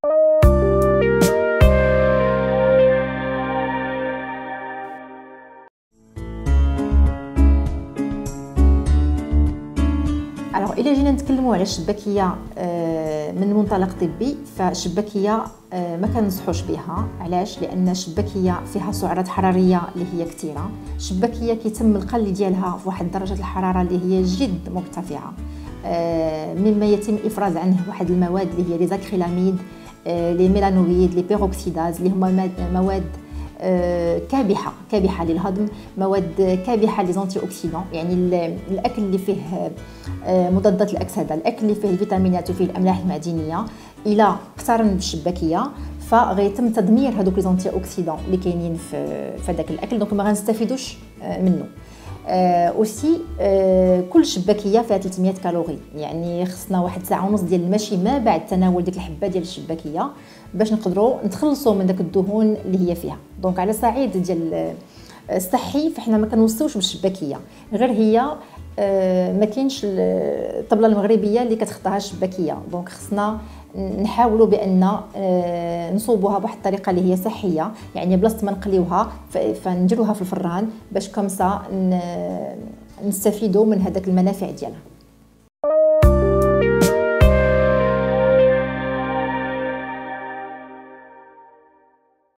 الى جينا نتكلموا على الشباكيه من منطلق طبي، فالشباكيه ما كننصحوش بها. علاش؟ لان الشباكيه فيها سعرات حراريه اللي هي كثيره. الشباكيه كيتم القلي ديالها في واحد درجه الحراره اللي هي جد مرتفعه، مما يتم افراز عنه واحد المواد اللي هي لي زاكريلاميد، لي ميلانويد، لي بيروكسيداز، اللي هما مواد كابحه للهضم، مواد كابحه ليزونتي اوكسيدون. يعني الاكل اللي فيه مضادات الاكسده، الاكل اللي فيه الفيتامينات وفيه الاملاح المعدنيه، الى اقترن بالشباكيه فغيتم تدمير هذوك ليزونتي اوكسيدون اللي كاينين في هذاك الاكل، دونك ما غنستافدوش منه. اوسي كل شباكيه فيها 300 كالوري، يعني خصنا واحد ساعه ونص ديال المشي ما بعد تناول ديك الحبه ديال الشباكيه باش نقدروا نتخلصوا من داك الدهون اللي هي فيها. دونك على صعيد ديال الصحي فاحنا ما كنوصيوش بالشباكيه، غير هي ما كاينش الطبله المغربيه اللي كتخطاها الشباكيه. دونك خصنا نحاولوا بان نصوبوها بواحد الطريقه اللي هي صحيه، يعني بلاصه ما نقليوها فنديروها في الفران باش كمسا نستفيدوا من هذاك المنافع ديالها.